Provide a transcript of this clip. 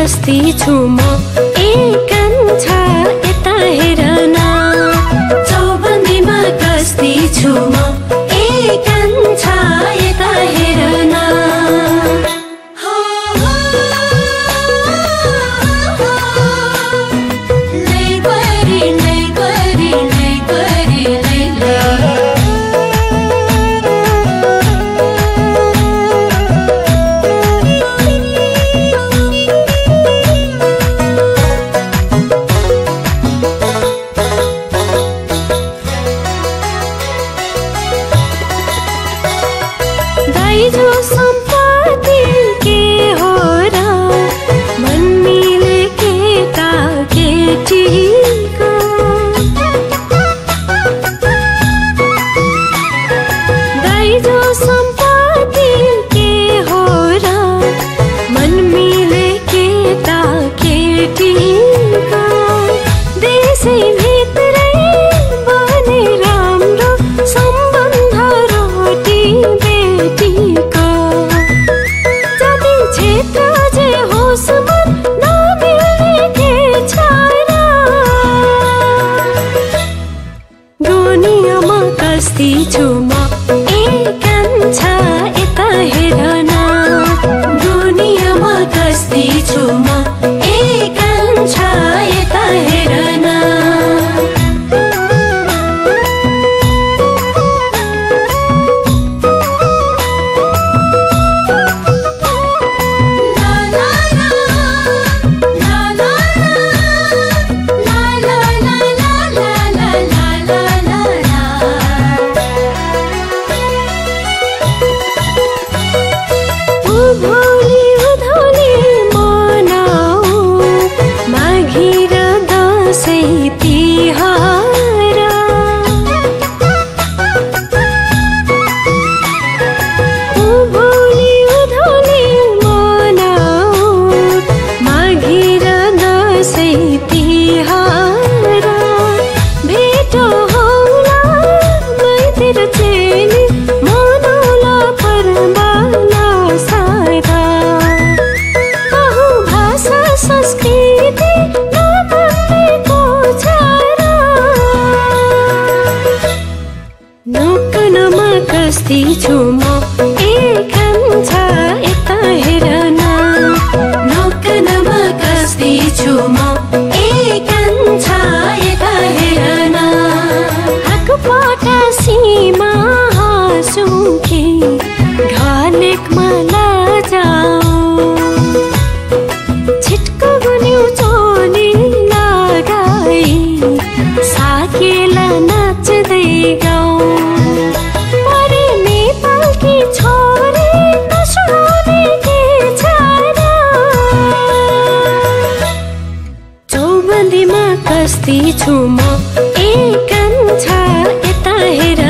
कस्ती छु म एकान्छा यता हेर न चौबन्दीमा कस्ती छु म एकान्छा यता हेर न दाइजो सम्पत्ति के हो र मन मिले केटा केटीको दाइजो सम्पत्ति के हो र मन मिले केटा केटीको देशै भित्रै बने राम्रो सम्बन्ध रोटी बेटीको जाति क्षेत्र जे होस् मन नमिल्ने के छ र दुनियाँमा कस्ती छु म एकान्छा यता हेर न दुनियाँमा कस्ती छु म एकान्छा यता हेर न भोलि उधौली मनाऊ माघी र दशैँ तिहार भोलि उधौली मनाऊ माघी र दशैँ तिहार भेटो होला मैतिर चेली मनाउला पर्वला सारा बहु भाषा संस्कृति नमान्नेको छ र नकनमा कस्ती छु म एकान्छा यता हेर न नकनमा कस्ती छु म एकान्छा यता हेर न हाकपटासीमा हाँसुकी घलेकमा लजाऊ छिटको गुन्यौ चोली लगाई साकेला नाच्दै गाउँ परे नेपालकी छोरी नसुहाउने के छ र चौबन्दीमा कस्ती छु म एकान्छा यता हेर